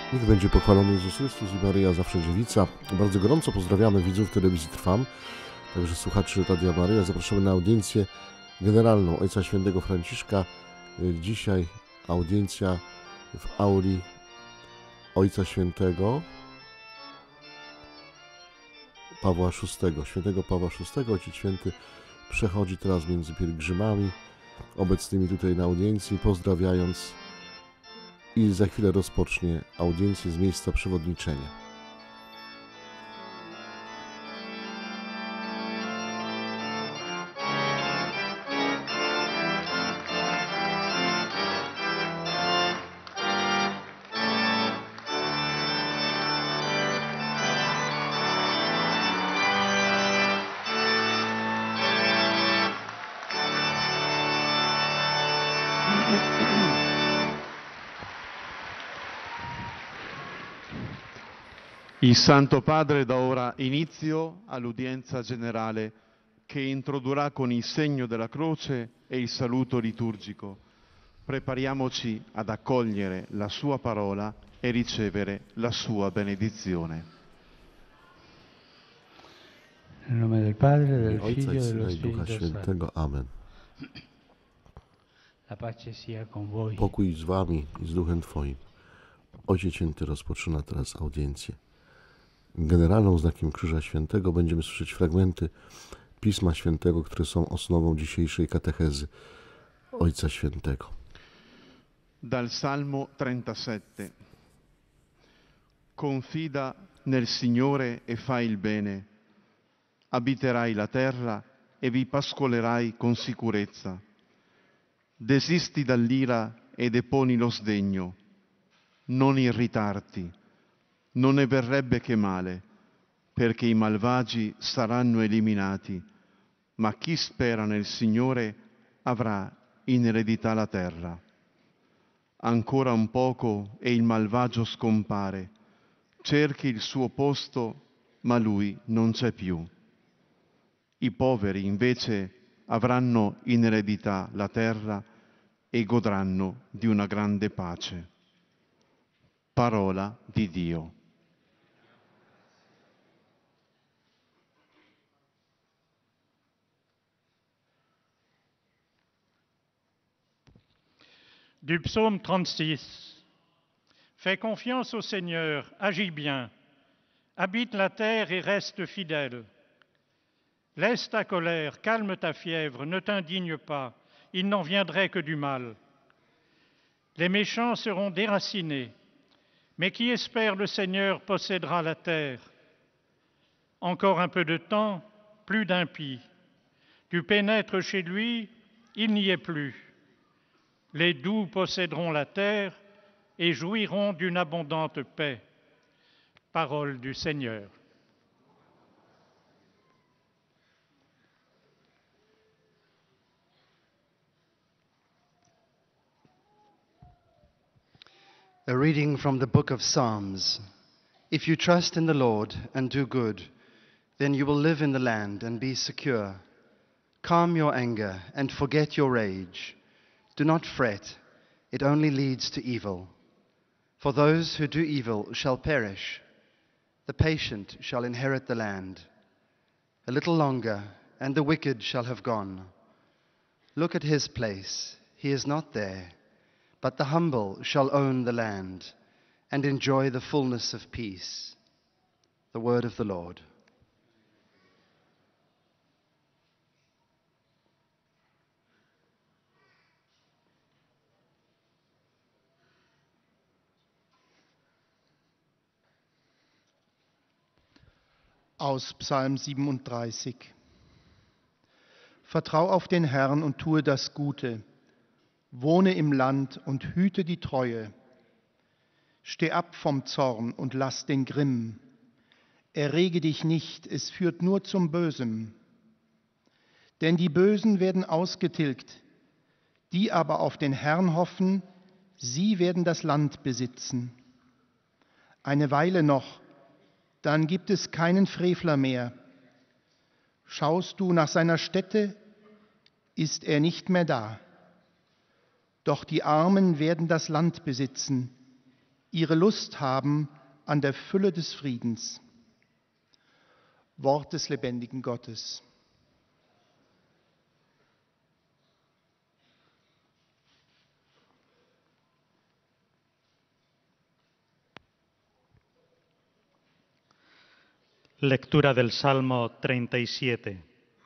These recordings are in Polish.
Niech będzie pochwalony Jezus Chrystus i Maryja zawsze dziewica. Bardzo gorąco pozdrawiamy widzów telewizji Trwam, także słuchaczy Radia Maryja. Zapraszamy na audiencję generalną Ojca Świętego Franciszka. Dzisiaj audiencja w auli Ojca Świętego Pawła VI. Świętego Pawła VI. Ojciec Święty przechodzi teraz między pielgrzymami obecnymi tutaj na audiencji, pozdrawiając, i za chwilę rozpocznie audiencję z miejsca przewodniczenia. Il Santo Padre dà ora inizio all'udienza generale che introdurrà con il segno della croce e il saluto liturgico. Prepariamoci ad accogliere la sua parola e ricevere la sua benedizione. Nel nome del Padre, del Ojca Figlio i e Syna dello i Ducha Spirito Santo. Świętego. Amen. La pace sia con voi. Pokój z wami i z duchem Twoim. Ojciec Święty rozpoczyna teraz audiencję generalną znakiem Krzyża Świętego. Będziemy słyszeć fragmenty Pisma Świętego, które są osnową dzisiejszej katechezy Ojca Świętego. Dal Salmo 37. Confida nel Signore e fai il bene. Abiterai la terra e vi pascolerai con sicurezza. Desisti dall'ira e deponi lo sdegno. Non irritarti, non ne verrebbe che male, perché i malvagi saranno eliminati, ma chi spera nel Signore avrà in eredità la terra. Ancora un poco e il malvagio scompare, cerchi il suo posto, ma lui non c'è più. I poveri invece avranno in eredità la terra e godranno di una grande pace. Parola di Dio. Du psaume 36. Fais confiance au Seigneur, agis bien. Habite la terre et reste fidèle. Laisse ta colère, calme ta fièvre, ne t'indigne pas, il n'en viendrait que du mal. Les méchants seront déracinés, mais qui espère le Seigneur possédera la terre. Encore un peu de temps, plus d'impies. Tu pénètres chez lui, il n'y est plus. Les doux posséderont la terre et jouiront d'une abondante paix. Parole du Seigneur. A reading from the book of Psalms. If you trust in the Lord and do good, then you will live in the land and be secure. Calm your anger and forget your rage. Do not fret, it only leads to evil. For those who do evil shall perish. The patient shall inherit the land. A little longer, and the wicked shall have gone. Look at his place, he is not there. But the humble shall own the land and enjoy the fullness of peace. The word of the Lord. Aus Psalm 37. Vertrau auf den Herrn und tue das Gute. Wohne im Land und hüte die Treue. Steh ab vom Zorn und lass den Grimm. Errege dich nicht, es führt nur zum Bösen. Denn die Bösen werden ausgetilgt, die aber auf den Herrn hoffen, sie werden das Land besitzen. Eine Weile noch, dann gibt es keinen Frevler mehr. Schaust du nach seiner Stätte, ist er nicht mehr da. Doch die Armen werden das Land besitzen, ihre Lust haben an der Fülle des Friedens. Wort des lebendigen Gottes. Lectura del Salmo 37.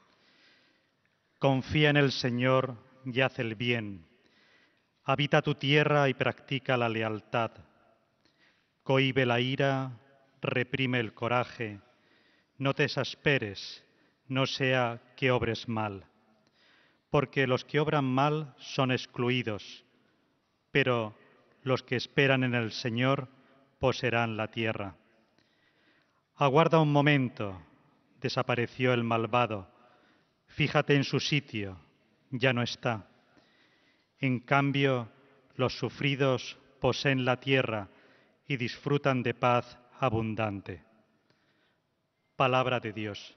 Confía en el Señor y haz el bien. Habita tu tierra y practica la lealtad. Cohíbe la ira, reprime el coraje. No te exasperes, no sea que obres mal. Porque los que obran mal son excluidos, pero los que esperan en el Señor poseerán la tierra. Aguarda un momento, desapareció el malvado. Fíjate en su sitio, ya no está. En cambio, los sufridos poseen la tierra y disfrutan de paz abundante. Palabra de Dios.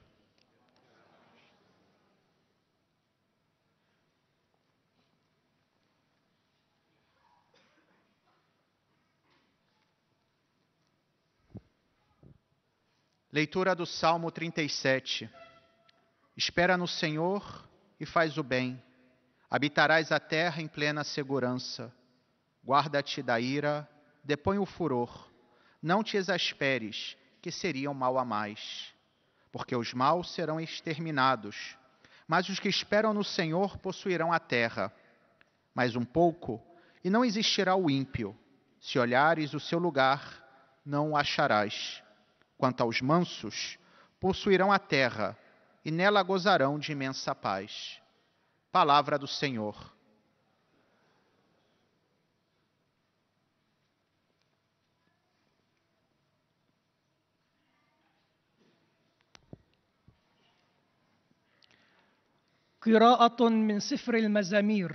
Leitura do Salmo 37. Espera no Senhor e faz o bem. Habitarás a terra em plena segurança. Guarda-te da ira, depõe o furor. Não te exasperes, que seria um mal a mais. Porque os maus serão exterminados, mas os que esperam no Senhor possuirão a terra. Mais um pouco, e não existirá o ímpio. Se olhares o seu lugar, não o acharás. Quanto aos mansos, possuirão a terra, e nela gozarão de imensa paz. Palavra do Senhor. قراءة من سفر المزامير.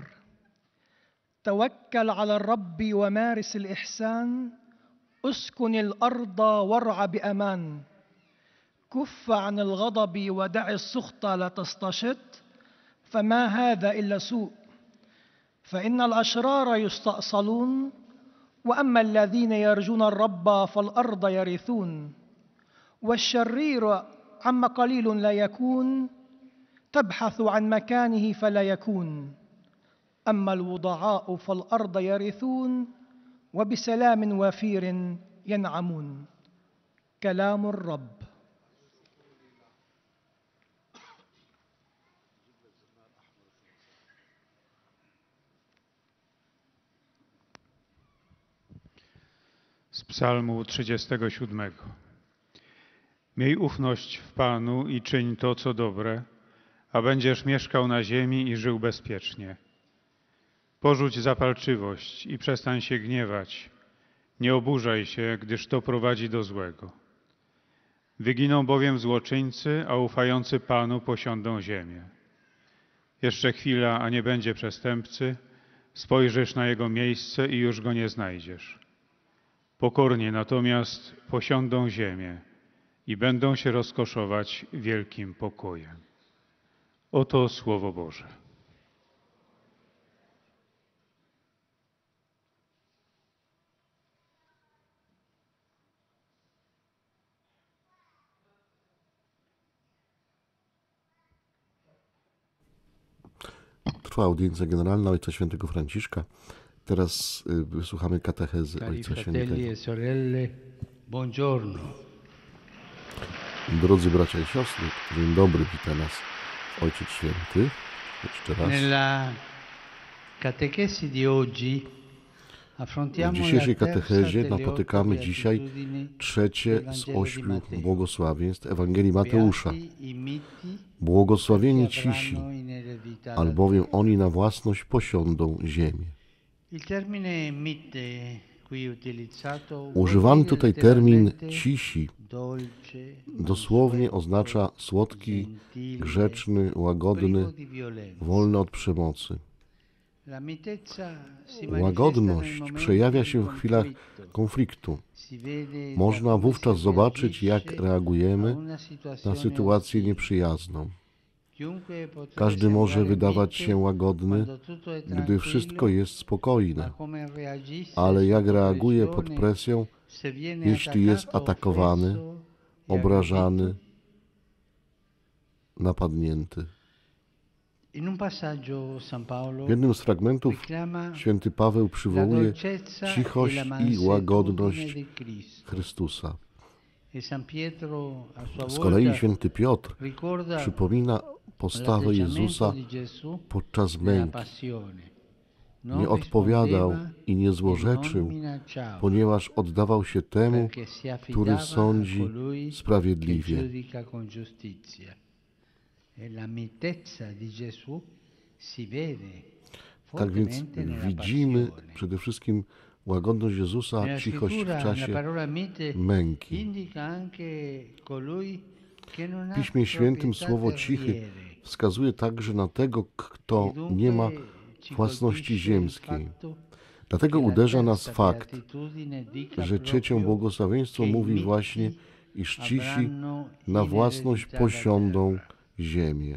توكل على الرب ومارس الإحسان، اسكن الأرض وارع بأمان. كف عن الغضب ودع السخط لا تستشط، فما هذا إلا سوء. فإن الأشرار يستأصلون، وأما الذين يرجون الرب فالأرض يرثون. والشرير عما قليل لا يكون، تبحث عن مكانه فلا يكون. أما الوضعاء فالأرض يرثون، وبسلام وفير ينعمون. كلام الرب. Z Psalmu 37. Miej ufność w Panu i czyń to, co dobre, a będziesz mieszkał na ziemi i żył bezpiecznie. Porzuć zapalczywość i przestań się gniewać. Nie oburzaj się, gdyż to prowadzi do złego. Wyginą bowiem złoczyńcy, a ufający Panu posiądą ziemię. Jeszcze chwila, a nie będzie przestępcy, spojrzysz na jego miejsce i już go nie znajdziesz. Pokornie natomiast posiądą ziemię i będą się rozkoszować wielkim pokojem. Oto Słowo Boże. Trwa audiencja generalna Ojca Świętego Franciszka. Teraz wysłuchamy katechezy Cari Ojca fratelli Świętego. e sorelle, buongiorno. Drodzy bracia i siostry, dzień dobry, wita nas Ojciec Święty. Jeszcze raz. Nella catechesi di oggi W affrontiamo dzisiejszej la terza katechezie delle napotykamy otto dzisiaj beatitudini trzecie del z Vangelo di 8 Matteo. błogosławieństw Ewangelii Mateusza. Beati i miti, Błogosławieni che cisi, avranno in eredità la albowiem terra. oni na własność posiądą ziemię. Il termine mite qui utilizzato vuol Używany dire tutaj termin letteralmente cisi dolce, dosłownie mansueto, oznacza słodki, gentile, grzeczny, łagodny, privo di violenza. wolny od przemocy. La mitezza si manifesta nel Łagodność momento przejawia di się w chwilach conflitto. konfliktu. Si vede Można da come wówczas si zobaczyć, reagisce jak reagujemy a una na situazione sytuację ostile. nieprzyjazną. Każdy może wydawać się łagodny, gdy wszystko jest spokojne. Ale jak reaguje pod presją, jeśli jest atakowany, obrażany, napadnięty? W jednym z fragmentów święty Paweł przywołuje cichość i łagodność Chrystusa. Z kolei święty Piotr przypomina postawę Jezusa podczas męki. Nie odpowiadał i nie złorzeczył, ponieważ oddawał się temu, który sądzi sprawiedliwie. Tak więc widzimy przede wszystkim łagodność Jezusa, cichość w czasie męki. W Piśmie Świętym słowo cichy wskazuje także na tego, kto nie ma własności ziemskiej. Dlatego uderza nas fakt, że trzecią błogosławieństwo mówi właśnie, iż cisi na własność posiądą ziemię.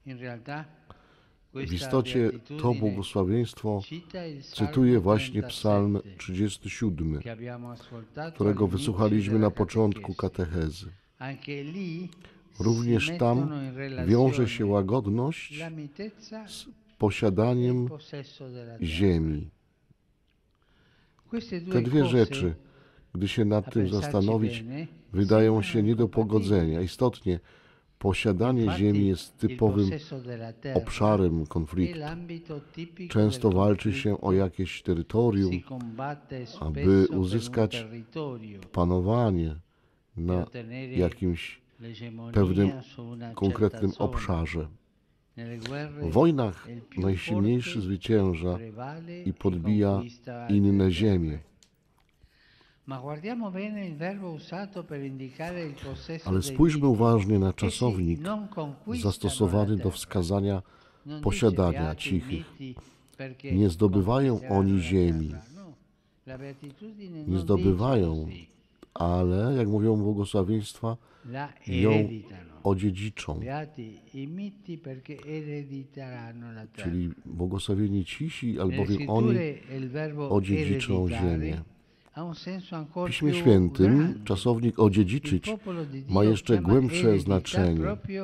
W istocie to błogosławieństwo cytuje właśnie Psalm 37, którego wysłuchaliśmy na początku katechezy. Również tam wiąże się łagodność z posiadaniem ziemi. Te dwie rzeczy, gdy się nad tym zastanowić, wydają się nie do pogodzenia. Istotnie, posiadanie ziemi jest typowym obszarem konfliktu. Często walczy się o jakieś terytorium, aby uzyskać panowanie na jakimś pewnym konkretnym obszarze. W wojnach najsilniejszy zwycięża i podbija inne ziemie. Ale spójrzmy uważnie na czasownik zastosowany do wskazania posiadania cichych. Nie zdobywają oni ziemi. Nie zdobywają, ale, jak mówią błogosławieństwa, ją odziedziczą. Czyli błogosławieni cisi, albowiem oni odziedziczą ziemię. W Piśmie Świętym czasownik odziedziczyć ma jeszcze głębsze znaczenie,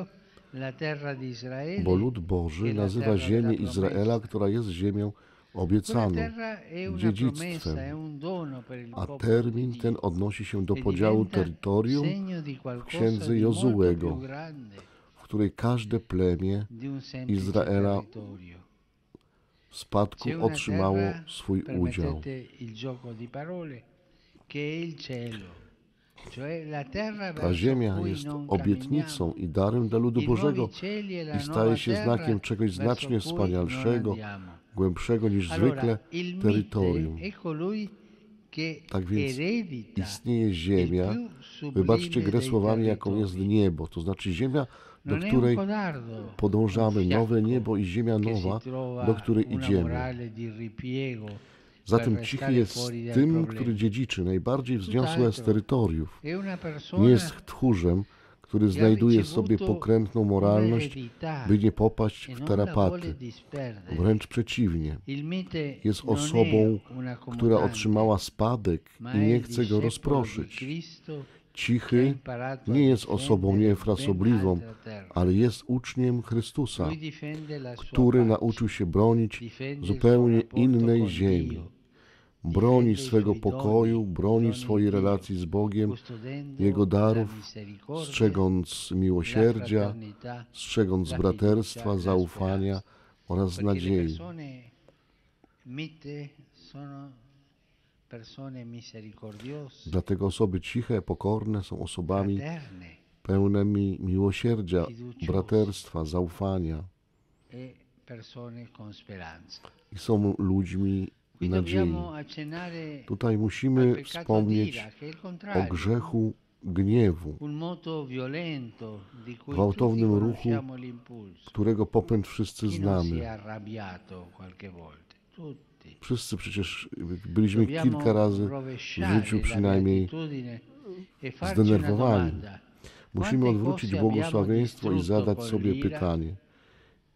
bo lud Boży nazywa ziemię Izraela, która jest ziemią obiecaną, dziedzictwem, a termin ten odnosi się do podziału terytorium w księdze Jozułego, w której każde plemię Izraela w spadku otrzymało swój udział. Ta ziemia jest obietnicą i darem dla ludu Bożego i staje się znakiem czegoś znacznie wspanialszego, głębszego niż zwykle terytorium. Tak więc istnieje ziemia, wybaczcie grę słowami, jaką jest niebo, to znaczy ziemia, do której podążamy, nowe niebo i ziemia nowa, do której idziemy. Zatem cichy jest tym, który dziedziczy najbardziej wzniosłe z terytoriów. Nie jest tchórzem, który znajduje sobie pokrętną moralność, by nie popaść w tarapaty. Wręcz przeciwnie. Jest osobą, która otrzymała spadek i nie chce go rozproszyć. Cichy nie jest osobą niefrasobliwą, ale jest uczniem Chrystusa, który nauczył się bronić zupełnie innej ziemi. Broni swego pokoju, broni swojej relacji z Bogiem, Jego darów, strzegąc miłosierdzia, strzegąc braterstwa, zaufania oraz nadziei. Dlatego osoby ciche, pokorne są osobami pełnymi miłosierdzia, braterstwa, zaufania i są ludźmi nadziei. Tutaj musimy wspomnieć o grzechu gniewu, gwałtownym ruchu, którego popęd wszyscy znamy. Wszyscy przecież byliśmy kilka razy w życiu przynajmniej zdenerwowani. Musimy odwrócić błogosławieństwo i zadać sobie pytanie,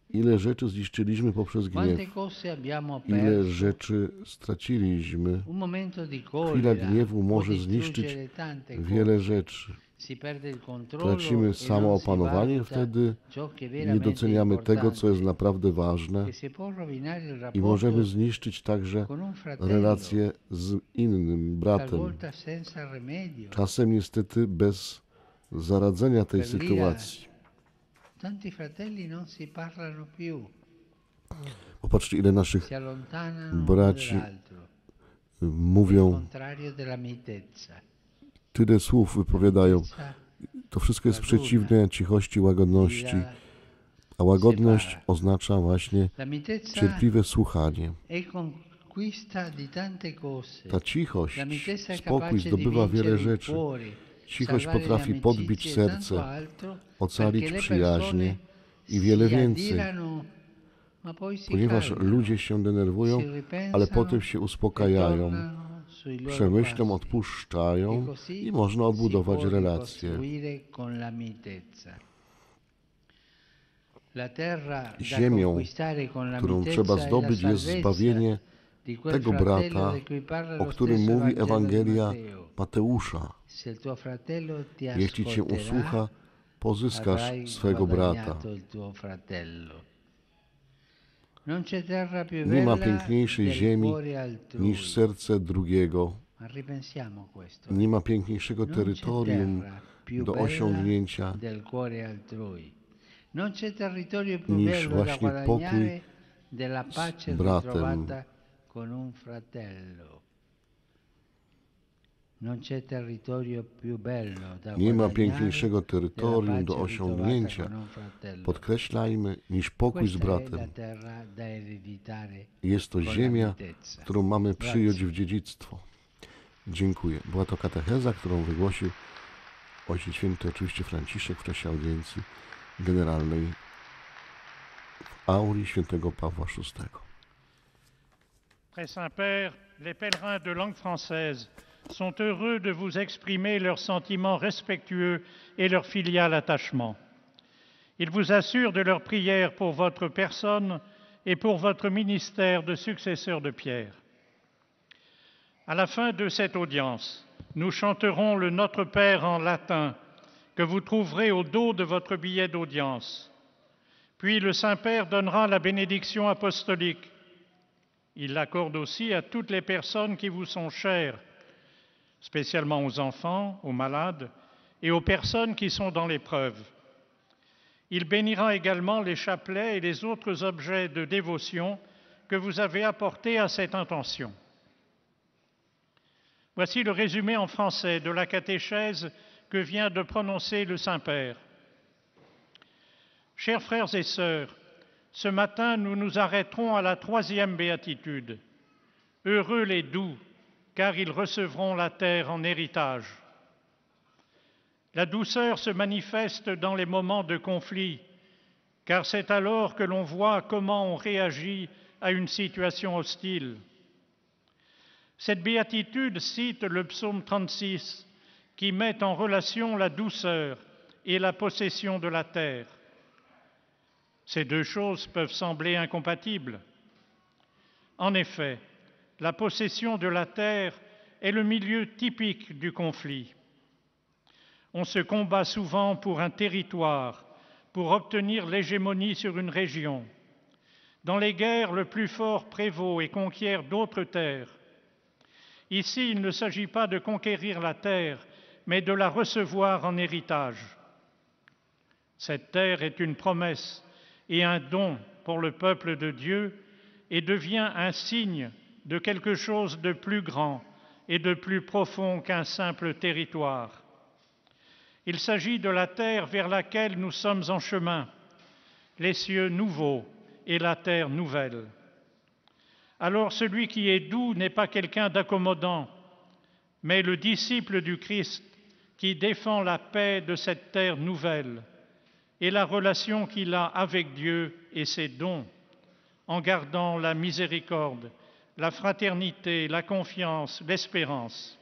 Ile rzeczy zniszczyliśmy poprzez Quante gniew, cose abbiamo ile perso. rzeczy straciliśmy. Un momento di Chwila collera gniewu può może zniszczyć distruggere tante wiele cose. rzeczy. Si perde il controllo Tracimy e non si samoopanowanie, valuta wtedy ciò che nie veramente doceniamy tego, co jest importante. naprawdę ważne E si può rovinare il i rapporto możemy zniszczyć także con un fratello, relacje z innym bratem. talvolta senza remedio. Czasem niestety bez zaradzenia tej Per l'ira, sytuacji. tanti fratelli non si parlano più, Popatrzcie, ile naszych si allontanano l'uno braci dall'altro. Il mówią, contrario della mitezza. tyle słów wypowiadają. Mitezza To wszystko jest przeciwne cichości, łagodności, dirà, a łagodność oznacza właśnie la mitezza cierpliwe słuchanie. è conquista di tante cose. Ta cichość, La mitezza è spokój capace di zdobywa wiele vincere il rzeczy. cuore, Cichość salvare le potrafi podbić amicizie e tanto serce, altro, ocalić perché le przyjaźnie persone i wiele si więcej. addirano, ma poi si Ponieważ calmano, ludzie się denerwują, si ripensano ale potem się e uspokajają, tornano sui loro przemyślą, passi. odpuszczają E così i można si odbudować può relacje. ricostruire con la mitezza. La terra da Ziemią, conquistare con la którą mitezza trzeba è la zdobyć, jest salvezza zbawienie di quel tego fratello brata, di cui parla o lo którym stesso mówi Vangelo di Ewangelia Matteo. Mateusza. Se il tuo fratello ti Jeśli cię ascolterà, usłucha, pozyskasz avrai swego brata. guadagnato il tuo fratello. Non c'è terra più Nie ma bella piękniejszej del ziemi cuore altrui. niż serce drugiego. Ma ripensiamo a questo. Nie ma piękniejszego Non c'è terytorium terra più do bella osiągnięcia del cuore altrui. Non c'è territorio più niż bello da właśnie pokój guadagnare della pace bratem. ritrovata con un fratello. Non c'è territorio più bello da Nie ma guadagnare piękniejszego della terytorium do pace osiągnięcia, ritrovata con un fratello. podkreślajmy, niż pokój z Questa è la bratem. terra da ereditare Jest to con la ziemia, mitezza. którą mamy przyjąć Grazie. w dziedzictwo. Dziękuję. Była to katecheza, którą wygłosił Ojciec Święty, oczywiście Franciszek, w czasie audiencji generalnej w auli świętego Pawła VI. Très Saint-Père, les pèlerins de langue française sont heureux de vous exprimer leurs sentiments respectueux et leur filial attachement. Ils vous assurent de leur prière pour votre personne et pour votre ministère de successeur de Pierre. À la fin de cette audience, nous chanterons le Notre Père en latin que vous trouverez au dos de votre billet d'audience. Puis le Saint-Père donnera la bénédiction apostolique. Il l'accorde aussi à toutes les personnes qui vous sont chères, spécialement aux enfants, aux malades et aux personnes qui sont dans l'épreuve. Il bénira également les chapelets et les autres objets de dévotion que vous avez apportés à cette intention. Voici le résumé en français de la catéchèse que vient de prononcer le Saint-Père. Chers frères et sœurs, ce matin, nous nous arrêterons à la 3e béatitude. Heureux les doux, car ils recevront la terre en héritage. La douceur se manifeste dans les moments de conflit, car c'est alors que l'on voit comment on réagit à une situation hostile. Cette béatitude cite le psaume 36, qui met en relation la douceur et la possession de la terre. Ces deux choses peuvent sembler incompatibles. En effet, la possession de la terre est le milieu typique du conflit. On se combat souvent pour un territoire, pour obtenir l'hégémonie sur une région. Dans les guerres, le plus fort prévaut et conquiert d'autres terres. Ici, il ne s'agit pas de conquérir la terre, mais de la recevoir en héritage. Cette terre est une promesse et un don pour le peuple de Dieu et devient un signe de quelque chose de plus grand et de plus profond qu'un simple territoire. Il s'agit de la terre vers laquelle nous sommes en chemin, les cieux nouveaux et la terre nouvelle. Alors celui qui est doux n'est pas quelqu'un d'accommodant, mais le disciple du Christ qui défend la paix de cette terre nouvelle et la relation qu'il a avec Dieu et ses dons, en gardant la miséricorde, la fraternité, la confiance, l'espérance.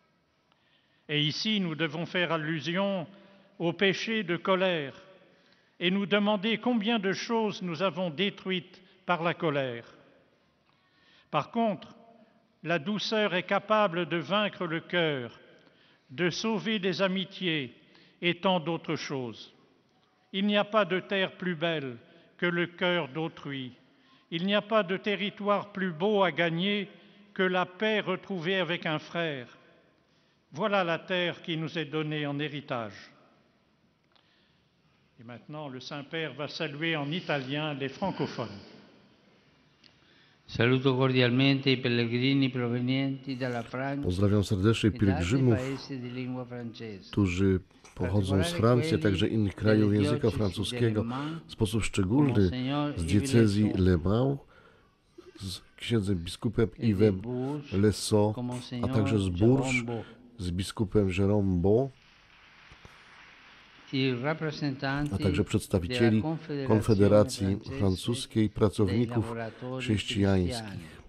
Et ici, nous devons faire allusion au péché de colère et nous demander combien de choses nous avons détruites par la colère. Par contre, la douceur est capable de vaincre le cœur, de sauver des amitiés et tant d'autres choses. Il n'y a pas de terre plus belle que le cœur d'autrui. Il n'y a pas de territoire plus beau à gagner que la paix retrouvée avec un frère. Voilà la terre qui nous est donnée en héritage. Et maintenant, le Saint-Père va saluer en italien les francophones. Saluto cordialmente i pellegrini provenienti dalla Francia Pozdrawiam serdecznie e da altri pielgrzymów, paesi di lingua francese. którzy pochodzą z Francji, a także innych krajów języka francuskiego. W sposób szczególny z diecezji Le Mans, z księdzem biskupem Yves Lessot, a także z Bourges, z biskupem Jérôme Bon, a także przedstawicieli Konfederacji Francuskiej Pracowników Chrześcijańskich,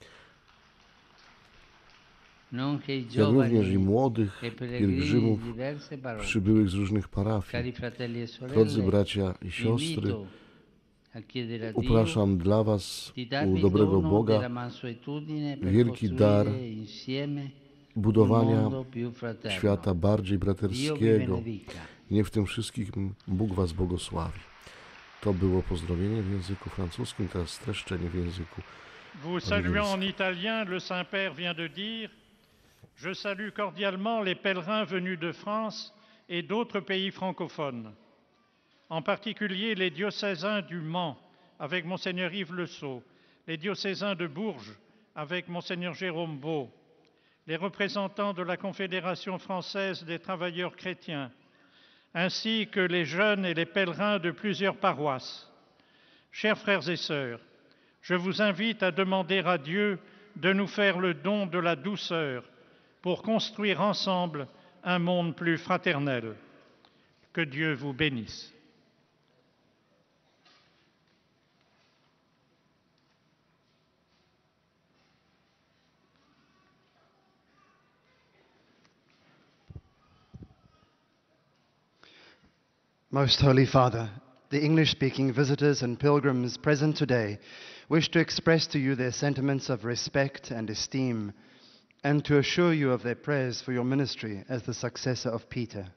jak również i młodych pielgrzymów przybyłych z różnych parafii. Drodzy bracia i siostry, upraszam dla Was u dobrego Boga wielki dar budowania świata bardziej braterskiego. I niech w tym wszystkim Bóg Was błogosławi. To było pozdrowienie w języku francuskim, teraz streszczenie w języku Vous saluant en italien, le Saint-Père vient de dire: Je salue cordialement les pèlerins venus de France et d'autres pays francophones, en particulier les diocésains du Mans avec Monseigneur Yves Lessot, les diocésains de Bourges avec Monseigneur Jérôme Beau, les représentants de la Confédération française des travailleurs chrétiens, ainsi que les jeunes et les pèlerins de plusieurs paroisses. Chers frères et sœurs, je vous invite à demander à Dieu de nous faire le don de la douceur pour construire ensemble un monde plus fraternel. Que Dieu vous bénisse. Most Holy Father, the English-speaking visitors and pilgrims present today wish to express to you their sentiments of respect and esteem, and to assure you of their prayers for your ministry as the successor of Peter.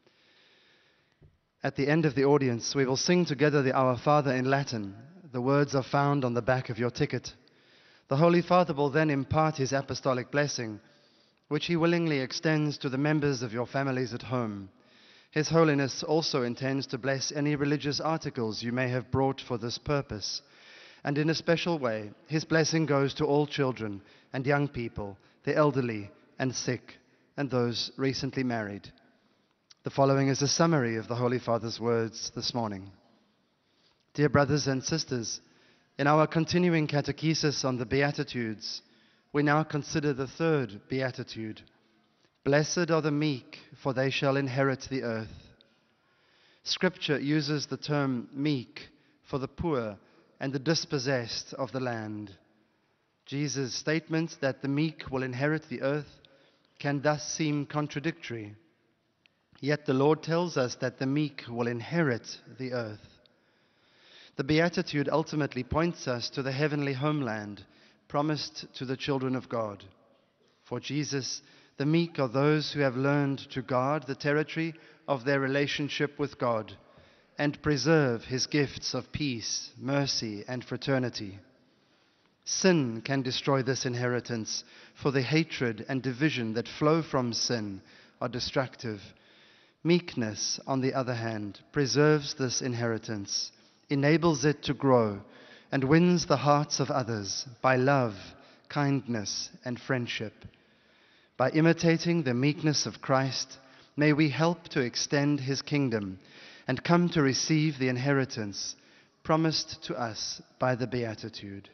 At the end of the audience, we will sing together the Our Father in Latin. The words are found on the back of your ticket. The Holy Father will then impart his apostolic blessing, which he willingly extends to the members of your families at home. His Holiness also intends to bless any religious articles you may have brought for this purpose. And in a special way, his blessing goes to all children and young people, the elderly and sick, and those recently married. The following is a summary of the Holy Father's words this morning. Dear brothers and sisters, in our continuing catechesis on the Beatitudes, we now consider the third Beatitude. Blessed are the meek, for they shall inherit the earth. Scripture uses the term meek for the poor and the dispossessed of the land. Jesus' statement that the meek will inherit the earth can thus seem contradictory. Yet the Lord tells us that the meek will inherit the earth. The Beatitude ultimately points us to the heavenly homeland promised to the children of God. For Jesus, the meek are those who have learned to guard the territory of their relationship with God and preserve his gifts of peace, mercy, and fraternity. Sin can destroy this inheritance, for the hatred and division that flow from sin are destructive. Meekness, on the other hand, preserves this inheritance, enables it to grow, and wins the hearts of others by love, kindness, and friendship. By imitating the meekness of Christ, may we help to extend his kingdom and come to receive the inheritance promised to us by the Beatitude.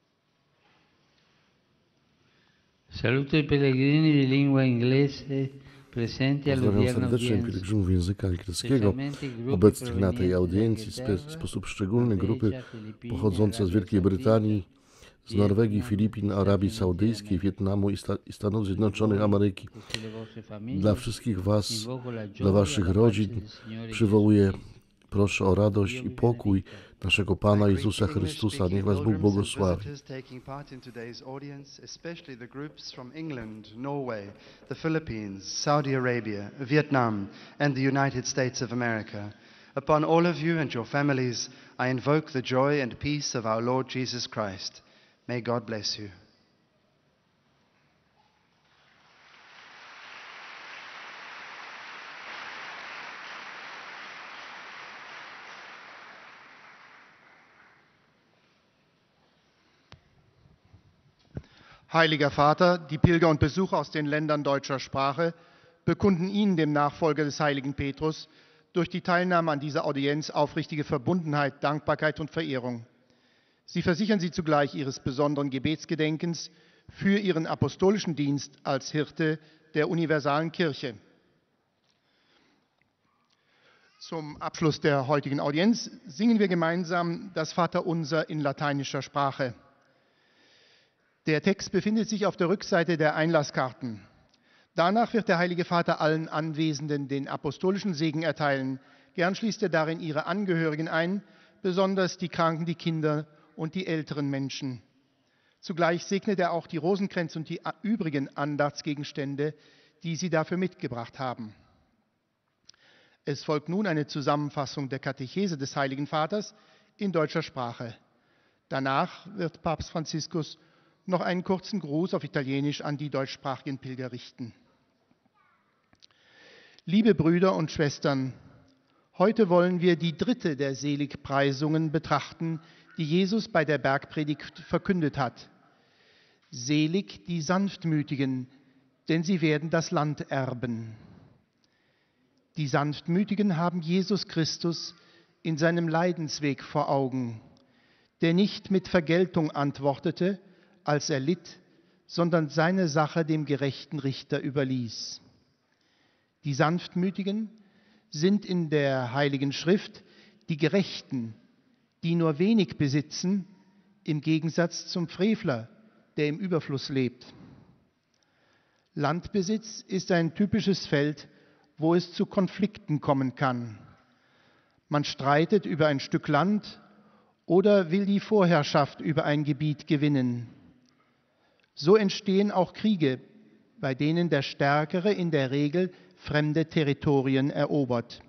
Saluto i pellegrini di lingua inglese presenti Pozdrawiam all'odierna serdecznie udienza, pielgrzymów języka angielskiego obecnych na tej audiencji, w sposób szczególny grupy pochodzące z Wielkiej Brytanii, z Norwegii, Filipin, Arabii Saudyjskiej, Wietnamu i Stanów Zjednoczonych Ameryki. Dla wszystkich Was, dla Waszych rodzin przywołuję Proszę o radość i pokój naszego Pana Jezusa Chrystusa. Niech Was Bóg błogosławi. Taking part in today's audience, especially the groups from England, Norway, the Philippines, Saudi Arabia, Vietnam, and the United States of America. Upon all of you and your families, I invoke the joy and peace of our Lord Jesus Christ. May God bless you. Heiliger Vater, die Pilger und Besucher aus den Ländern deutscher Sprache bekunden Ihnen, dem Nachfolger des heiligen Petrus, durch die Teilnahme an dieser Audienz aufrichtige Verbundenheit, Dankbarkeit und Verehrung. Sie versichern Sie zugleich Ihres besonderen Gebetsgedenkens für Ihren apostolischen Dienst als Hirte der universalen Kirche. Zum Abschluss der heutigen Audienz singen wir gemeinsam das Vaterunser in lateinischer Sprache. Der Text befindet sich auf der Rückseite der Einlasskarten. Danach wird der Heilige Vater allen Anwesenden den apostolischen Segen erteilen. Gern schließt er darin ihre Angehörigen ein, besonders die Kranken, die Kinder und die älteren Menschen. Zugleich segnet er auch die Rosenkränze und die übrigen Andachtsgegenstände, die sie dafür mitgebracht haben. Es folgt nun eine Zusammenfassung der Katechese des Heiligen Vaters in deutscher Sprache. Danach wird Papst Franziskus noch einen kurzen Gruß auf Italienisch an die deutschsprachigen Pilger richten. Liebe Brüder und Schwestern, heute wollen wir die dritte der Seligpreisungen betrachten, die Jesus bei der Bergpredigt verkündet hat. Selig die Sanftmütigen, denn sie werden das Land erben. Die Sanftmütigen haben Jesus Christus in seinem Leidensweg vor Augen, der nicht mit Vergeltung antwortete, als er litt, sondern seine Sache dem gerechten Richter überließ. Die Sanftmütigen sind in der Heiligen Schrift die Gerechten, die nur wenig besitzen, im Gegensatz zum Frevler, der im Überfluss lebt. Landbesitz ist ein typisches Feld, wo es zu Konflikten kommen kann. Man streitet über ein Stück Land oder will die Vorherrschaft über ein Gebiet gewinnen. So entstehen auch Kriege, bei denen der Stärkere in der Regel fremde Territorien erobert.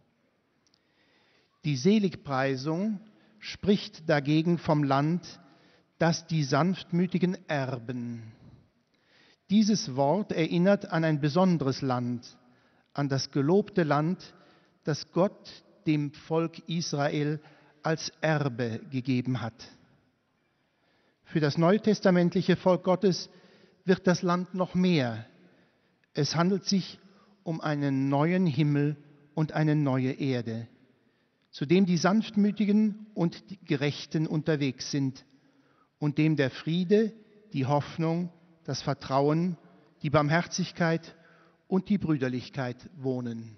Die Seligpreisung spricht dagegen vom Land, das die Sanftmütigen erben. Dieses Wort erinnert an ein besonderes Land, an das gelobte Land, das Gott dem Volk Israel als Erbe gegeben hat. Für das neutestamentliche Volk Gottes wird das Land noch mehr. Es handelt sich um einen neuen Himmel und eine neue Erde, zu dem die Sanftmütigen und die Gerechten unterwegs sind und dem der Friede, die Hoffnung, das Vertrauen, die Barmherzigkeit und die Brüderlichkeit wohnen.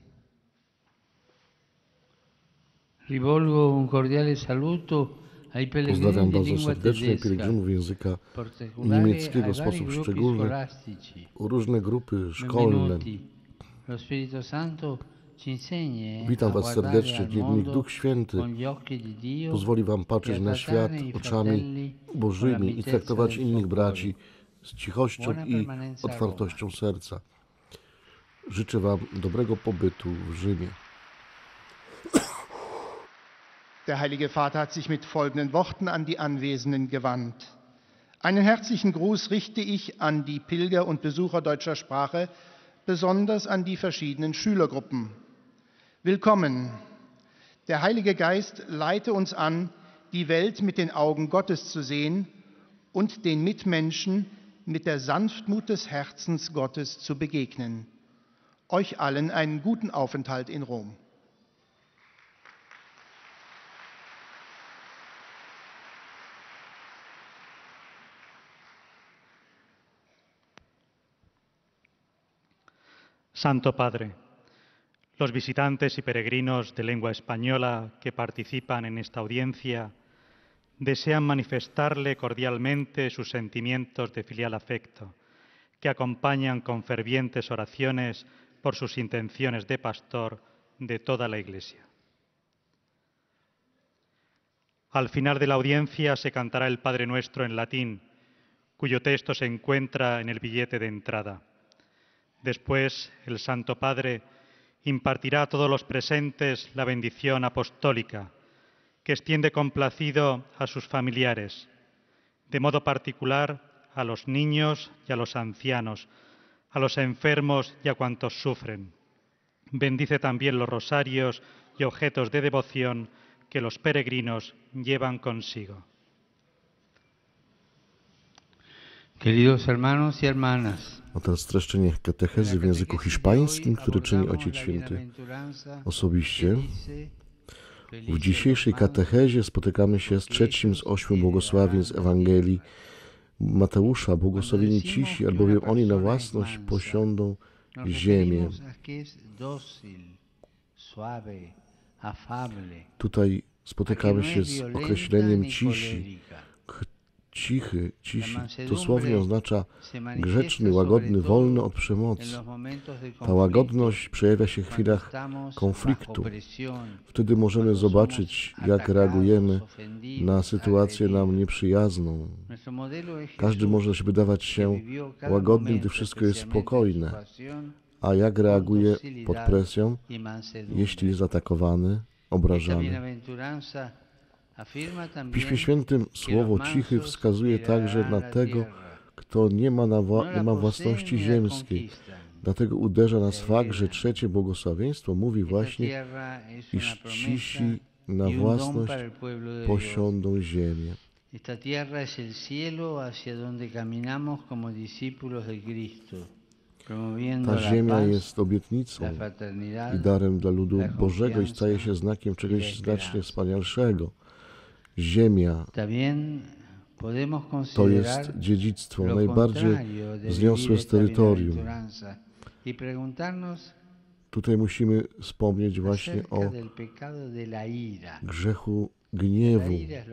Rivolgo un cordiale saluto ai pellegrini Pozdrawiam di bardzo lingua serdecznie tedesca, pielgrzymów języka particolare niemieckiego ai w vari sposób gruppi szczególny, scolastici. różne grupy szkolne. Benvenuti. Lo Spirito Santo ci insegna Witam a Was guardare serdecznie. al Niech mondo Duch Święty con gli occhi di Dio pozwoli Wam e patrzeć a na świat trattare i oczami fratelli con la bożymi i mitezza traktować del innych suo braci cuore. z cichością Buona i permanenza a Roma. otwartością serca. Życzę Wam dobrego pobytu w Rzymie. Der Heilige Vater hat sich mit folgenden Worten an die Anwesenden gewandt. Einen herzlichen Gruß richte ich an die Pilger und Besucher deutscher Sprache, besonders an die verschiedenen Schülergruppen. Willkommen. Der Heilige Geist leite uns an, die Welt mit den Augen Gottes zu sehen und den Mitmenschen mit der Sanftmut des Herzens Gottes zu begegnen. Euch allen einen guten Aufenthalt in Rom. Santo Padre, los visitantes y peregrinos de lengua española que participan en esta audiencia desean manifestarle cordialmente sus sentimientos de filial afecto, que acompañan con fervientes oraciones por sus intenciones de pastor de toda la Iglesia. Al final de la audiencia se cantará el Padre Nuestro en latín, cuyo texto se encuentra en el billete de entrada. Después, el Santo Padre impartirá a todos los presentes la bendición apostólica, que extiende complacido a sus familiares, de modo particular a los niños y a los ancianos, a los enfermos y a cuantos sufren. Bendice también los rosarios y objetos de devoción que los peregrinos llevan consigo. Queridos hermanos y hermanas, A teraz streszczenie katechezy w języku hiszpańskim, który czyni Ojciec Święty osobiście. W dzisiejszej katechezie spotykamy się z trzecim z 8 błogosławieństw Ewangelii Mateusza. Błogosławieni cisi, albowiem oni na własność posiądą ziemię. Tutaj spotykamy się z określeniem cisi. Cichy, dosłownie oznacza grzeczny, łagodny, wolny od przemocy. Ta łagodność przejawia się w chwilach konfliktu. Wtedy możemy zobaczyć, jak reagujemy na sytuację nam nieprzyjazną. Każdy może się wydawać się łagodny, gdy wszystko jest spokojne. A jak reaguje pod presją, jeśli jest atakowany, obrażany? W Piśmie Świętym słowo cichy wskazuje także na tego, kto nie ma własności ziemskiej. Dlatego uderza nas fakt, że trzecie błogosławieństwo mówi właśnie, iż cisi na własność posiądą ziemię. Ta ziemia jest obietnicą i darem dla ludu Bożego i staje się znakiem czegoś znacznie wspanialszego. Ziemia to jest dziedzictwo najbardziej wzniosłe z terytorium. Tutaj musimy wspomnieć właśnie o grzechu gniewu.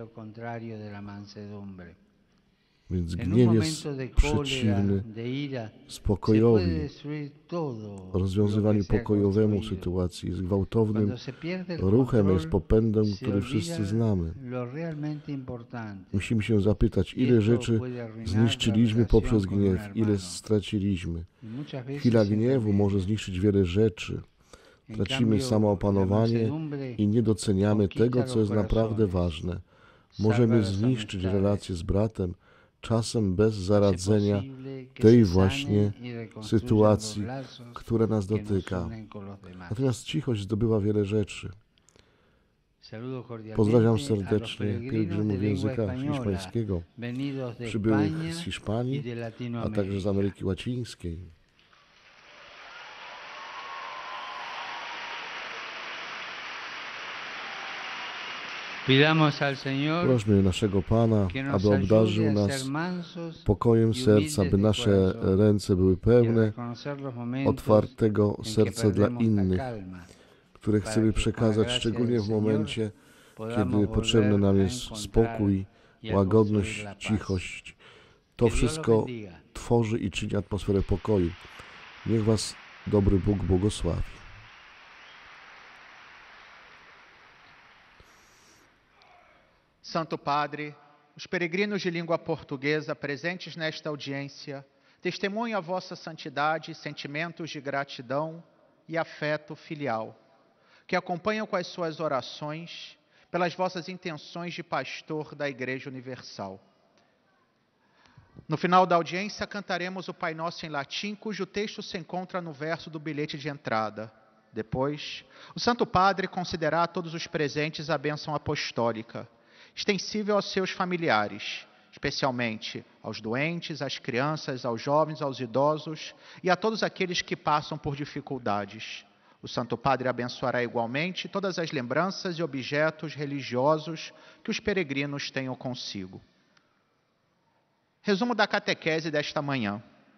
Więc gniew jest przeciwny spokojowi, rozwiązywaniu pokojowemu sytuacji. Jest gwałtownym ruchem, jest popędem, który wszyscy znamy. Musimy się zapytać, ile rzeczy zniszczyliśmy poprzez gniew, ile straciliśmy. Chwila gniewu może zniszczyć wiele rzeczy. Tracimy samoopanowanie i nie doceniamy tego, co jest naprawdę ważne. Możemy zniszczyć relacje z bratem, czasem bez zaradzenia tej właśnie sytuacji, która nas dotyka. Natomiast cichość zdobywa wiele rzeczy. Pozdrawiam serdecznie pielgrzymów języka hiszpańskiego, przybyłych z Hiszpanii, a także z Ameryki Łacińskiej. Prośmy naszego Pana, aby obdarzył nas pokojem serca, by nasze ręce były pełne otwartego serca dla innych, które chcemy przekazać szczególnie w momencie, kiedy potrzebny nam jest spokój, łagodność, cichość. To wszystko tworzy i czyni atmosferę pokoju. Niech Was dobry Bóg błogosławi. Santo Padre, os peregrinos de língua portuguesa presentes nesta audiência testemunham a vossa santidade e sentimentos de gratidão e afeto filial, que acompanham com as suas orações pelas vossas intenções de pastor da Igreja Universal. No final da audiência, cantaremos o Pai Nosso em latim, cujo texto se encontra no verso do bilhete de entrada. Depois, o Santo Padre concederá a todos os presentes a bênção apostólica, extensível aos seus familiares, especialmente aos doentes, às crianças, aos jovens, aos idosos e a todos aqueles que passam por dificuldades. O Santo Padre abençoará igualmente todas as lembranças e objetos religiosos que os peregrinos tenham consigo. Resumo da catequese desta manhã.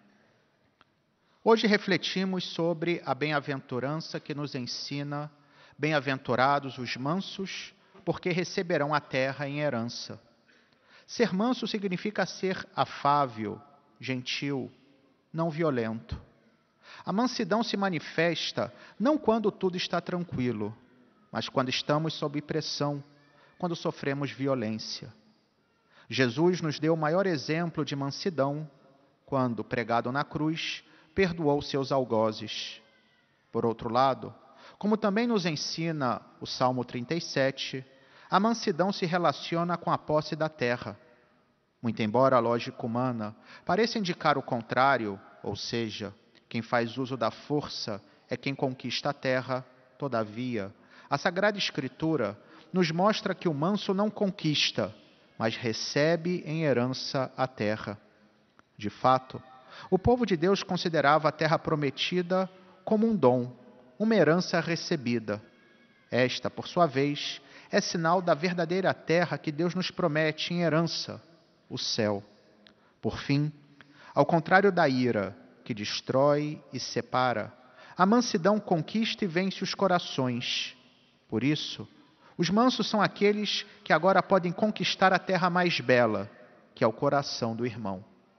Hoje refletimos sobre a bem-aventurança que nos ensina: bem-aventurados os mansos, porque receberão a terra em herança. Ser manso significa ser afável, gentil, não violento. A mansidão se manifesta não quando tudo está tranquilo, mas quando estamos sob pressão, quando sofremos violência. Jesus nos deu o maior exemplo de mansidão quando, pregado na cruz, perdoou seus algozes. Por outro lado, como também nos ensina o Salmo 37, a mansidão se relaciona com a posse da terra. Muito embora a lógica humana pareça indicar o contrário, ou seja, quem faz uso da força é quem conquista a terra, todavia, a Sagrada Escritura nos mostra que o manso não conquista, mas recebe em herança a terra. De fato, o povo de Deus considerava a terra prometida como um dom, uma herança recebida. Esta, por sua vez, é sinal da verdadeira terra que Deus nos promete em herança, o céu. Por fim, ao contrário da ira, que destrói e separa, a mansidão conquista e vence os corações. Por isso, os mansos são aqueles que agora podem conquistar a terra mais bela, que é o coração do irmão.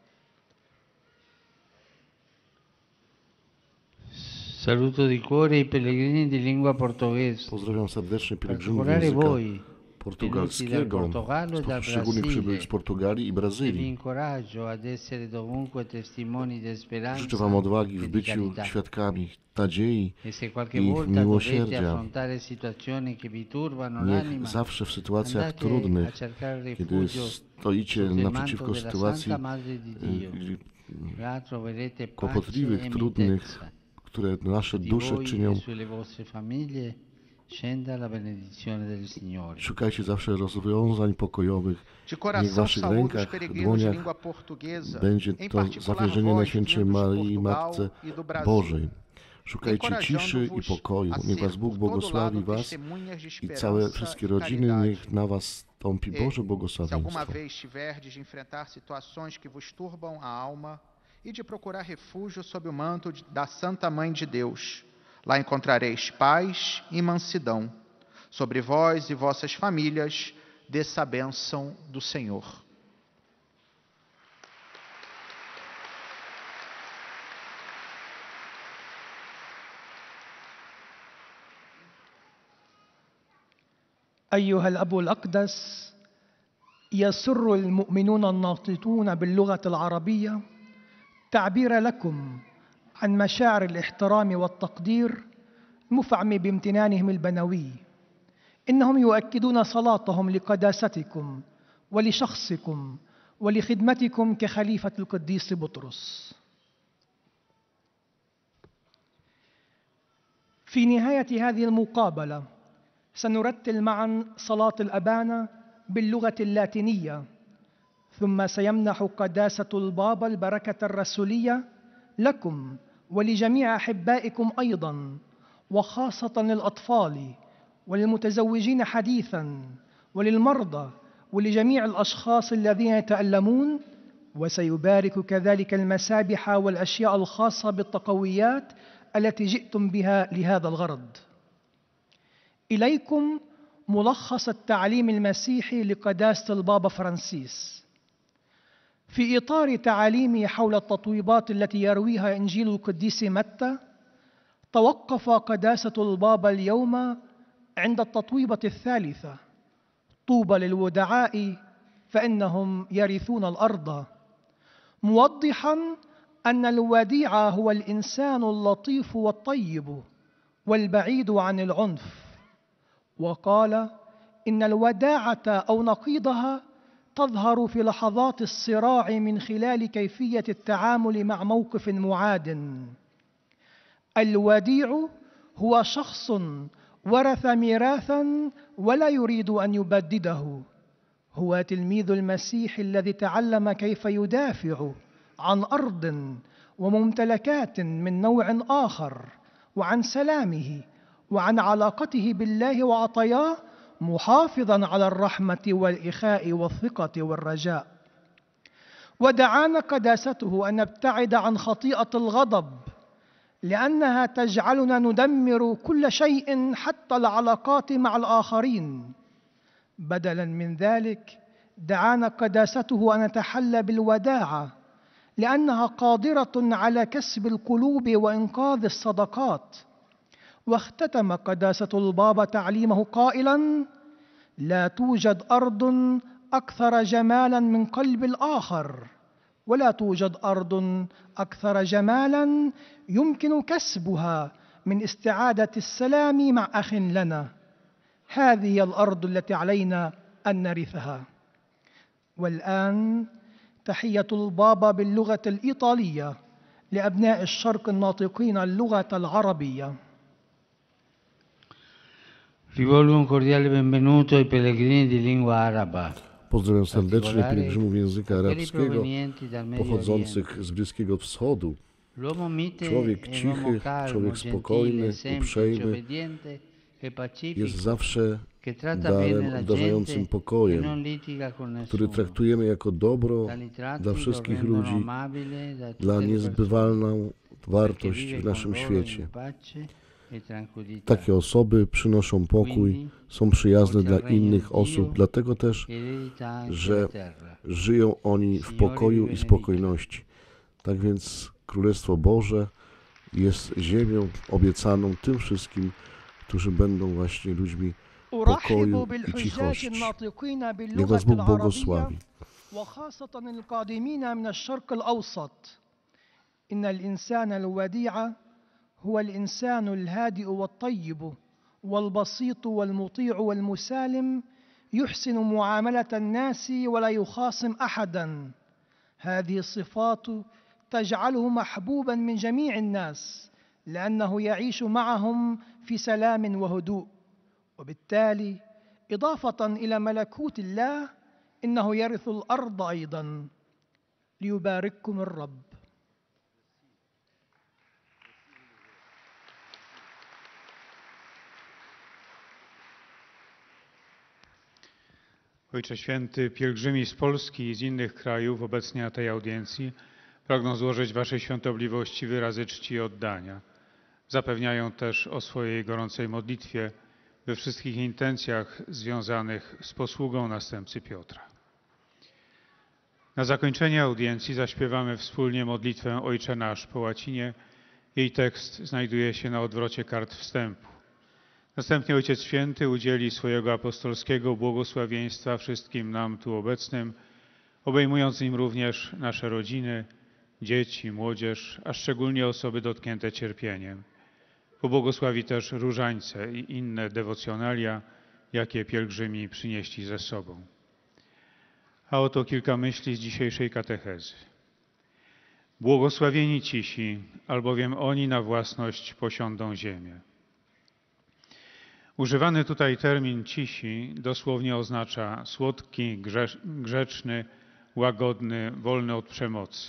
Saluto di cuore i pellegrini di lingua portoghese, Pozdrawiam serdecznie in pielgrzymów particolare języka voi, venuti dal portugalskiego, Portogallo e dal szczególnie przybyłych z Brasile, Portugalii i e vi Brazylii. incoraggio ad essere dovunque testimoni di speranza Życzę Wam odwagi w e di byciu carità. świadkami nadziei E se qualche i volta dovete miłosierdzia. affrontare situazioni che vi turbano Niech l'anima, zawsze w sytuacjach andate trudnych, a cercare kiedy rifugio stoicie sotto il naprzeciwko manto della sytuacji Santa Madre di Dio. Là troverete pace kłopotliwych, e trudnych, mitezza. które nasze Di dusze voi e czynią. sulle vostre famiglie scenda la benedizione del Signore. Szukajcie zawsze rozwiązań pokojowych. De Niech w coração Waszych saúdo os rękach, peregrinos de dłoniach língua portuguesa, będzie em to particular zawierzenie vós, Najświętszej vindos de Maryi, Portugal Matce e do Brasil. Bożej. Szukajcie ciszy i encorajando-vos pokoju. a Niech ser Was Bóg por todo błogosławi lado Was testemunhas de i całe esperança wszystkie e rodziny. caridade. Niech na Was stąpi Boże Se alguma błogosławieństwo. vez tiverdes de enfrentar situações que vos turbam a alma e de procurar refúgio sob o manto da Santa Mãe de Deus, lá encontrareis paz e mansidão. Sobre vós e vossas famílias, desça a bênção do Senhor. أيها الأب الأقدس، يسر المؤمنون الناطقون باللغة العربية تعبير لكم عن مشاعر الاحترام والتقدير المفعم بامتنانهم البنوي. إنهم يؤكدون صلاتهم لقداستكم ولشخصكم ولخدمتكم كخليفة القديس بطرس. في نهاية هذه المقابلة سنرتل معا صلاة الأبانة باللغة اللاتينية، ثم سيمنح قداسة البابا البركة الرسولية لكم ولجميع أحبائكم أيضا، وخاصة للأطفال وللمتزوجين حديثا وللمرضى ولجميع الأشخاص الذين يتألمون، وسيبارك كذلك المسابح والأشياء الخاصة بالتقويات التي جئتم بها لهذا الغرض. إليكم ملخص التعليم المسيحي لقداسة البابا فرانسيس. في إطار تعاليمه حول التطويبات التي يرويها إنجيل القديس متى، توقف قداسة البابا اليوم عند التطويبة الثالثة: طوبى للودعاء فإنهم يرثون الأرض، موضحاً أن الوديع هو الإنسان اللطيف والطيب والبعيد عن العنف. وقال إن الوداعة أو نقيضها تظهر في لحظات الصراع من خلال كيفية التعامل مع موقف معاد. الوديع هو شخص ورث ميراثا ولا يريد أن يبدده. هو تلميذ المسيح الذي تعلم كيف يدافع عن أرض وممتلكات من نوع آخر، وعن سلامه وعن علاقته بالله وعطاياه، محافظا على الرحمة والإخاء والثقة والرجاء. ودعانا قداسته أن نبتعد عن خطيئة الغضب، لأنها تجعلنا ندمر كل شيء حتى العلاقات مع الآخرين. بدلا من ذلك دعانا قداسته أن نتحلى بالوداعة، لأنها قادرة على كسب القلوب وإنقاذ الصداقات. واختتم قداسة البابا تعليمه قائلا: لا توجد أرض أكثر جمالا من قلب الآخر، ولا توجد أرض أكثر جمالا يمكن كسبها من استعادة السلام مع أخ لنا. هذه هي الأرض التي علينا أن نرثها. والآن تحية البابا باللغة الإيطالية لأبناء الشرق الناطقين اللغة العربية. Rivolgo un cordiale benvenuto ai pellegrini di lingua araba, Pozdrawiam serdecznie pielgrzymów języka quelli arabskiego provenienti dal Medio Oriente. pochodzących z Bliskiego Wschodu. L'uomo mite Człowiek è cichy, l'uomo calmo, człowiek spokojny, gentile, semplice, uprzejmy obbediente e pacifico, jest zawsze che tratta bene darem la obdarzającym gente e pokojem, non litiga con który nessuno. traktujemy jako dobro Tali tratti dla lo wszystkich rendono ludzi, amabile da tutte dla le persone, niezbywalną perché wartość vive w con naszym loro świecie. in pace e tranquillità. Takie osoby przynoszą pokój, są przyjazne dla innych osób, dlatego też, Eredita anche że la terra. żyją oni w pokoju i spokojności. Tak więc Królestwo Boże jest ziemią obiecaną tym wszystkim, którzy będą właśnie ludźmi pokoju i cichości. Niech was Bóg błogosławi. وخاصة القادمين من الشرق الأوسط. إن الإنسان الوديع هو الإنسان الهادئ والطيب والبسيط والمطيع والمسالم، يحسن معاملة الناس ولا يخاصم أحدا. هذه الصفات تجعله محبوبا من جميع الناس، لأنه يعيش معهم في سلام وهدوء. وبالتالي إضافة إلى ملكوت الله إنه يرث الأرض أيضا. ليبارككم الرب. Ojcze Święty, pielgrzymi z Polski i z innych krajów obecnie na tej audiencji pragną złożyć Waszej Świątobliwości wyrazy czci i oddania. Zapewniają też o swojej gorącej modlitwie we wszystkich intencjach związanych z posługą następcy Piotra. Na zakończenie audiencji zaśpiewamy wspólnie modlitwę Ojcze Nasz po łacinie. Jej tekst znajduje się na odwrocie kart wstępu. Następnie Ojciec Święty udzieli swojego apostolskiego błogosławieństwa wszystkim nam tu obecnym, obejmując nim również nasze rodziny, dzieci, młodzież, a szczególnie osoby dotknięte cierpieniem. Pobłogosławi też różańce i inne dewocjonalia, jakie pielgrzymi przynieśli ze sobą. A oto kilka myśli z dzisiejszej katechezy. Błogosławieni cisi, albowiem oni na własność posiądą ziemię. Używany tutaj termin cisi dosłownie oznacza słodki, grzeczny, łagodny, wolny od przemocy.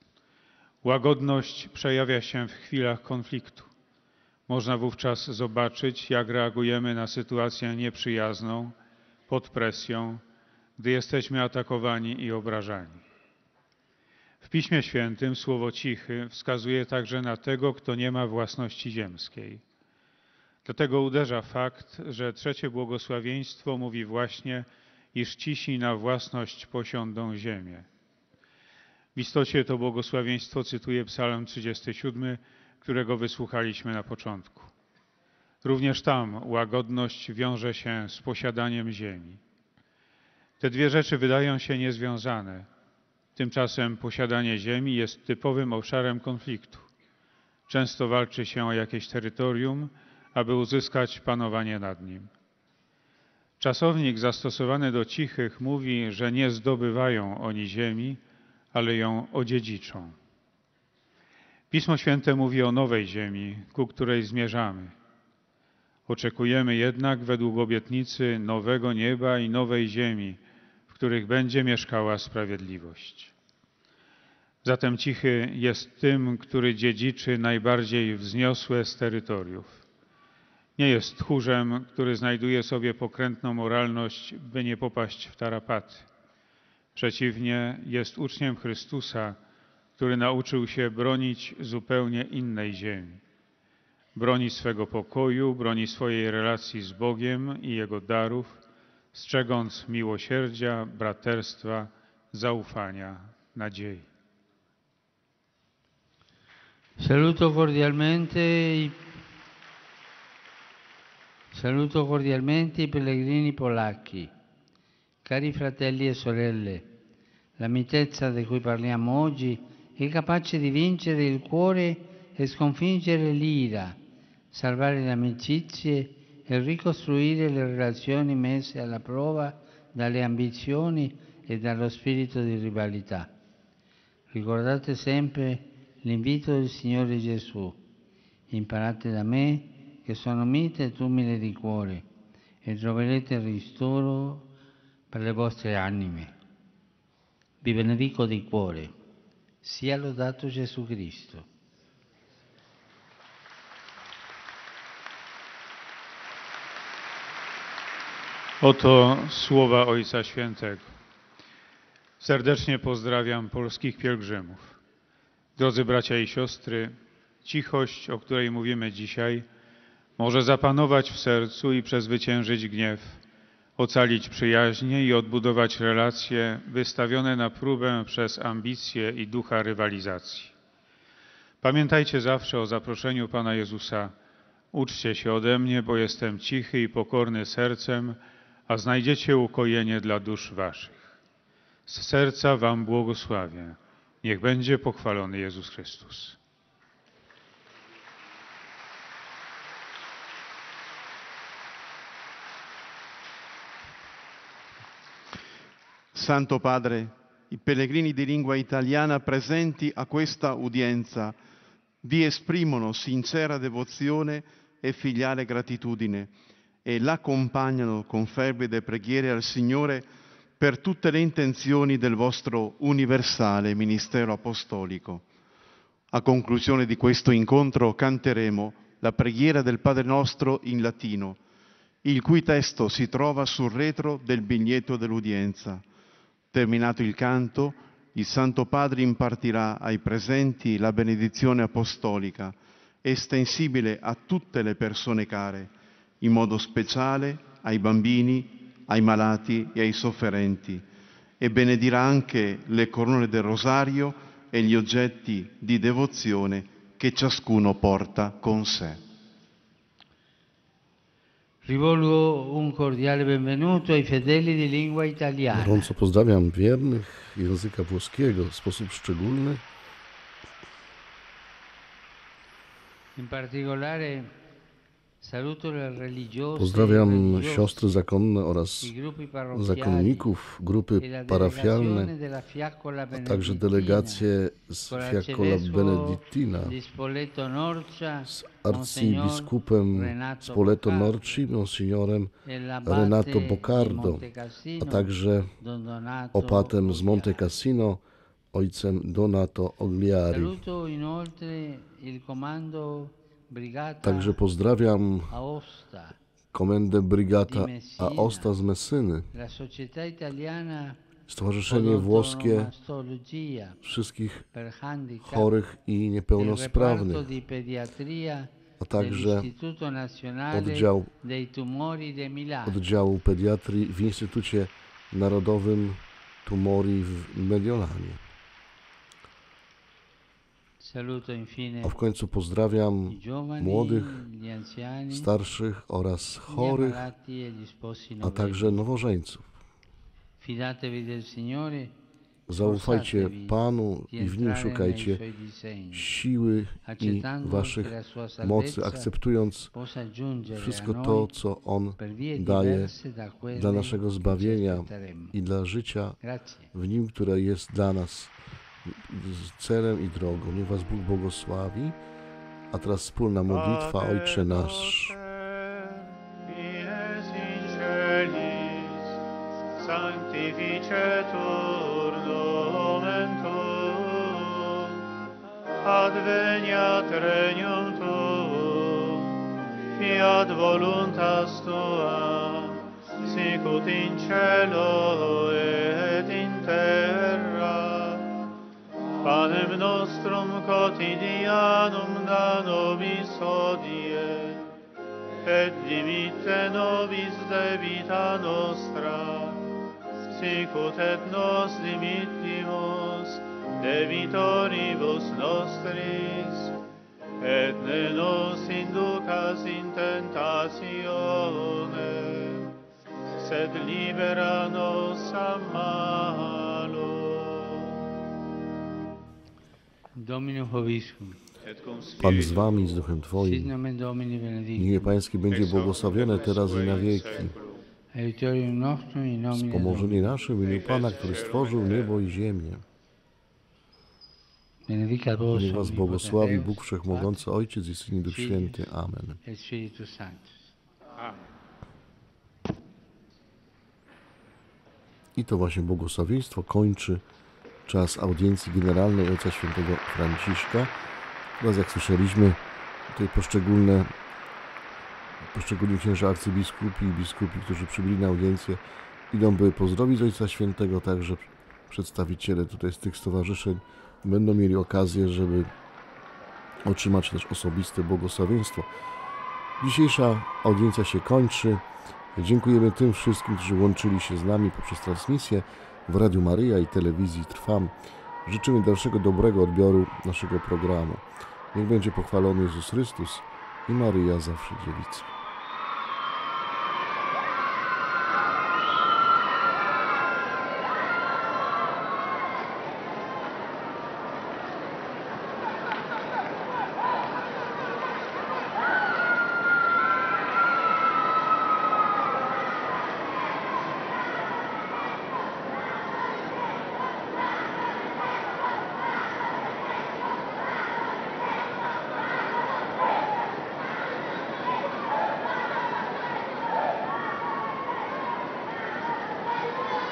Łagodność przejawia się w chwilach konfliktu. Można wówczas zobaczyć, jak reagujemy na sytuację nieprzyjazną, pod presją, gdy jesteśmy atakowani i obrażani. W Piśmie Świętym słowo cichy wskazuje także na tego, kto nie ma własności ziemskiej. Dlatego uderza fakt, że trzecie błogosławieństwo mówi właśnie, iż cisi na własność posiądą ziemię. W istocie to błogosławieństwo cytuje Psalm 37, którego wysłuchaliśmy na początku. Również tam łagodność wiąże się z posiadaniem ziemi. Te dwie rzeczy wydają się niezwiązane. Tymczasem posiadanie ziemi jest typowym obszarem konfliktu. Często walczy się o jakieś terytorium, aby uzyskać panowanie nad nim. Czasownik zastosowany do cichych mówi, że nie zdobywają oni ziemi, ale ją odziedziczą. Pismo Święte mówi o nowej ziemi, ku której zmierzamy. Oczekujemy jednak według obietnicy nowego nieba i nowej ziemi, w których będzie mieszkała sprawiedliwość. Zatem cichy jest tym, który dziedziczy najbardziej wzniosłe z terytoriów. Nie jest tchórzem, który znajduje sobie pokrętną moralność, by nie popaść w tarapaty. Przeciwnie, jest uczniem Chrystusa, który nauczył się bronić zupełnie innej ziemi. Broni swego pokoju, broni swojej relacji z Bogiem i Jego darów, strzegąc miłosierdzia, braterstwa, zaufania, nadziei. Saluto cordialmente Saluto cordialmente i pellegrini polacchi. Cari fratelli e sorelle, la mitezza di cui parliamo oggi è capace di vincere il cuore e sconfiggere l'ira, salvare le amicizie e ricostruire le relazioni messe alla prova dalle ambizioni e dallo spirito di rivalità. Ricordate sempre l'invito del Signore Gesù. Imparate da me che sono mite ed umile di cuore e troverete ristoro per le vostre anime. Vi benedico di cuore. Sia lodato Gesù Cristo. Oto słowa Ojca Świętego. Serdecznie pozdrawiam polskich pielgrzymów. Drodzy bracia i siostry, cichość, o której mówimy dzisiaj, może zapanować w sercu i przezwyciężyć gniew, ocalić przyjaźnie i odbudować relacje wystawione na próbę przez ambicje i ducha rywalizacji. Pamiętajcie zawsze o zaproszeniu Pana Jezusa. Uczcie się ode mnie, bo jestem cichy i pokorny sercem, a znajdziecie ukojenie dla dusz waszych. Z serca wam błogosławię. Niech będzie pochwalony Jezus Chrystus. Santo Padre, i pellegrini di lingua italiana presenti a questa udienza vi esprimono sincera devozione e filiale gratitudine e l'accompagnano con fervide preghiere al Signore per tutte le intenzioni del vostro universale ministero apostolico. A conclusione di questo incontro canteremo la preghiera del Padre nostro in latino, il cui testo si trova sul retro del biglietto dell'udienza. Terminato il canto, il Santo Padre impartirà ai presenti la benedizione apostolica, estensibile a tutte le persone care, in modo speciale ai bambini, ai malati e ai sofferenti, e benedirà anche le corone del rosario e gli oggetti di devozione che ciascuno porta con sé. Rivolgo un cordiale benvenuto ai fedeli di lingua italiana. Gorąco pozdrawiam wiernych języka włoskiego w sposób szczególny. In particolare saluto le religiose, Pozdrawiam siostry zakonne oraz i gruppi parrocchiali, zakonników, grupy e la parafialne, delegazione della Fiaccola a także Benedittina, delegacje z con Fiaccola l'arcivescovo Benedittina, di Spoleto Norcia, z Monsignor arcybiskupem Renato Spoleto Boccardo, Norci, monsignорem e l'abate Renato di Boccardo, Monte Cassino, a także Don Donato opatem z Monte Ogliari. Cassino, ojcem Donato Ogliari. Saluto inoltre il comando Brigata Także pozdrawiam Aosta, komendę Brigata di Messina, Aosta z Messyny, la Società Italiana Stowarzyszenie Włoskie Odontomastologia wszystkich per handicap, chorych i il reparto niepełnosprawnych, di pediatria a także dell'Istituto Nazionale oddział, dei Tumori di Milano. oddziału pediatrii w Instytucie Narodowym Tumori w Mediolanie. Saluto infine A w końcu pozdrawiam i giovani, młodych, gli anziani, starszych oraz gli chorych, ammalati e gli sposi a novelli. także nowożeńców. Fidatevi del Signore, Zaufajcie sforzatevi Panu di i w Nim entrare nei szukajcie suoi disegni, siły i accettando waszych che la sua mocy, salvezza akceptując possa giungere wszystko a to, noi co On per vie daje diverse da quelle dla naszego che ci zbawienia aspetteremmo. i dla życia Grazie. w Nim, które jest dla nas celem i drogą. Niech was Bóg błogosławi. A teraz wspólna modlitwa Ojcze Nasz. Sanctificetur nomen tuum, adveniat regnum tuum, fiat voluntas tua, sicut in cielo et in terra. Panem nostrum quotidianum da nobis hodie, et dimitte nobis debita nostra, sicut et nos dimittimus debitoribus nostris, et ne nos inducas in tentatione, sed libera nos a malo. Dominum vobiscum. Pan z wami, z duchem Sit Twoim. nomen Domini Imię benedictum. Pańskie będzie błogosławione teraz i na wieki. Aiutorium nostrum in nomine Wspomożenie naszym w imieniu Pana, który stworzył niebo i ziemię. Benedicat vos Niech was błogosławi omnipotenteus, Bóg Wszechmogący, Ojciec i Syn i Duch Święty. Amen. et Spiritus Sanctus. I to właśnie błogosławieństwo kończy czas audiencji generalnej Ojca Świętego Franciszka. Teraz, jak słyszeliśmy, tutaj poszczególni księża arcybiskupi i biskupi, którzy przybyli na audiencję, idą, by pozdrowić Ojca Świętego, także przedstawiciele tutaj z tych stowarzyszeń będą mieli okazję, żeby otrzymać też osobiste błogosławieństwo. Dzisiejsza audiencja się kończy. Dziękujemy tym wszystkim, którzy łączyli się z nami poprzez transmisję w Radiu Maryja i telewizji Trwam. Życzymy dalszego dobrego odbioru naszego programu. Niech będzie pochwalony Jezus Chrystus i Maryja zawsze dziewica.